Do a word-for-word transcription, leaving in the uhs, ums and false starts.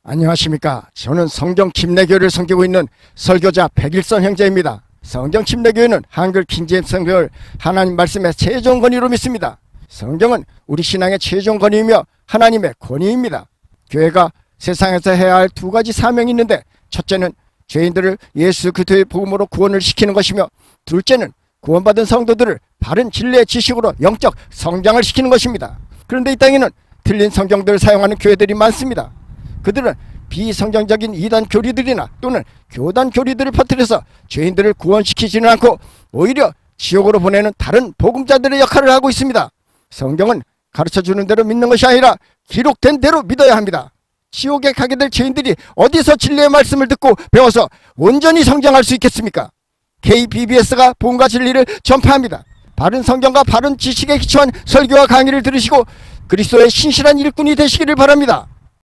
안녕하십니까. 저는 성경 침례교회를 섬기고 있는 설교자 백일선 형제입니다. 성경 침례교회는 한글 킹제임스 성경을 하나님 말씀의 최종 권위로 믿습니다. 성경은 우리 신앙의 최종 권위이며 하나님의 권위입니다. 교회가 세상에서 해야 할 두 가지 사명이 있는데, 첫째는 죄인들을 예수 그리스도의 복음으로 구원을 시키는 것이며, 둘째는 구원받은 성도들을 바른 진리의 지식으로 영적 성장을 시키는 것입니다. 그런데 이 땅에는 틀린 성경들을 사용하는 교회들이 많습니다. 그들은 비성경적인 이단 교리들이나 또는 교단 교리들을 퍼뜨려서 죄인들을 구원시키지는 않고 오히려 지옥으로 보내는 다른 복음자들의 역할을 하고 있습니다. 성경은 가르쳐주는 대로 믿는 것이 아니라 기록된 대로 믿어야 합니다. 지옥에 가게 될 죄인들이 어디서 진리의 말씀을 듣고 배워서 온전히 성장할 수 있겠습니까? 케이비비에스가 복음과 진리를 전파합니다. 바른 성경과 바른 지식에 기초한 설교와 강의를 들으시고 그리스도의 신실한 일꾼이 되시기를 바랍니다.